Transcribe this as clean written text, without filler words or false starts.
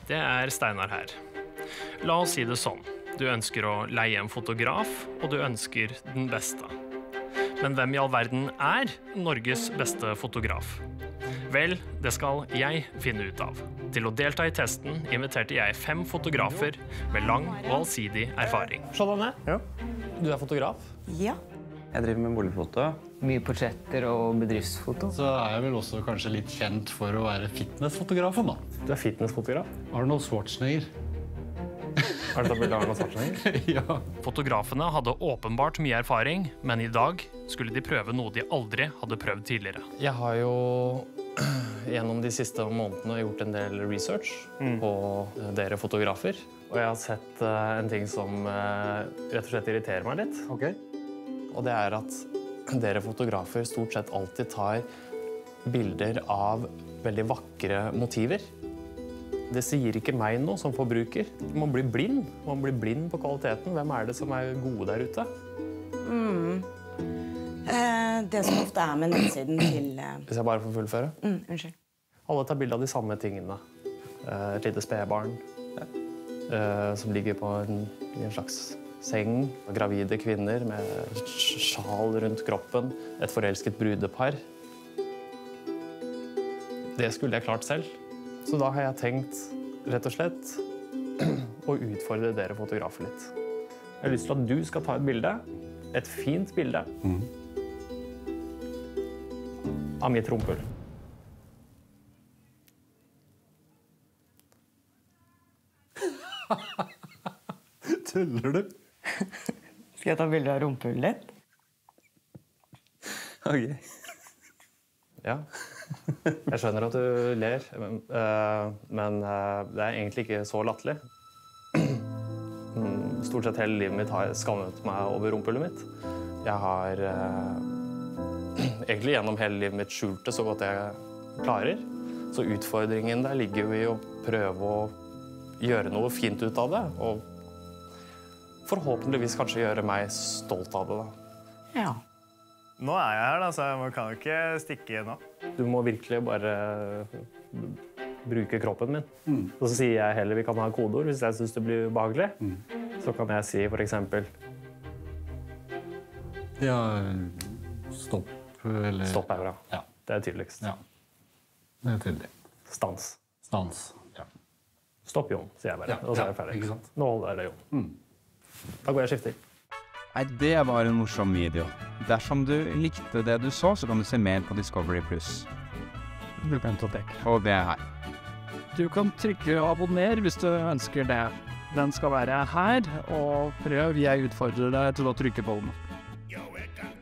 det Steinar her. La oss si det sånn. Du ønsker å leie en fotograf, og du ønsker den beste. Men hvem i all verden Norges beste fotograf? Vel, det skal jeg finne ut av. Til å delta i testen inviterte jeg 5 fotografer med lang og allsidig erfaring. Jeanne, du fotograf? Ja. Jeg driver med boligfoto. Mye portretter og bedriftsfoto. Så jeg vel også kanskje litt kjent for å være fitnessfotografen, da. Du fitnessfotograf? Arnold Schwarzenegger. Har du tatt bilde av Arnold Schwarzenegger? Ja. Fotografene hadde åpenbart mye erfaring, men i dag skulle de prøve noe de aldri hadde prøvd tidligere. Jeg har jo gjennom de siste månedene gjort en del research på dere fotografer. Og jeg har sett en ting som rett og slett irriterer meg litt. Ok. Og det at dere fotografer stort sett alltid tar bilder av veldig vakre motiver. Det sier ikke meg noe som forbruker. Man blir blind. Man blir blind på kvaliteten. Hvem det som gode der ute? Det som ofte med nettsiden til... Hvis jeg bare får fullføre. Unnskyld. Alle tar bilde av de samme tingene. Et lite spedbarn som ligger på i en slags seng. Gravide kvinner med sjal rundt kroppen. Et forelsket brudepar. Det skulle jeg klart selv. Så da har jeg tenkt, rett og slett, å utfordre dere fotografer litt. Jeg har lyst til at du skal ta et bilde, et fint bilde, av mitt rumpehull. Tuller du? Skal jeg ta bilde av rumpehullet ditt? Ok. Ja. Jeg skjønner at du ler, men det egentlig ikke så latterlig. Stort sett hele livet mitt har jeg skammet meg over rumpehullet mitt. Jeg har egentlig gjennom hele livet mitt skjult det så godt jeg klarer. Så utfordringen der ligger jo i å prøve å gjøre noe fint ut av det, og forhåpentligvis kanskje gjøre meg stolt av det. Da. Ja. Nå jeg her, da, så jeg kan jo ikke stikke nå. Du må virkelig bare bruke kroppen min. Og så sier jeg heller vi kan ha kodeord hvis jeg synes det blir ubehagelig. Så kan jeg si for eksempel Ja, stopp, eller... Stopp bra. Ja. Det tydeligst. Ja, det tydelig. Stans. Stans, ja. Stopp, Jon, sier jeg bare. Og så jeg ferdig. ikke sant? Nå holder jeg det, Jon. Da går jeg og skifter. Nei, det var en morsom video. Dersom du likte det du så kan du se mer på Discovery+. Bibliotek. Og det her. Du kan trykke abonner hvis du ønsker det. Den skal være her, og prøv. Jeg utfordrer deg til å trykke på den.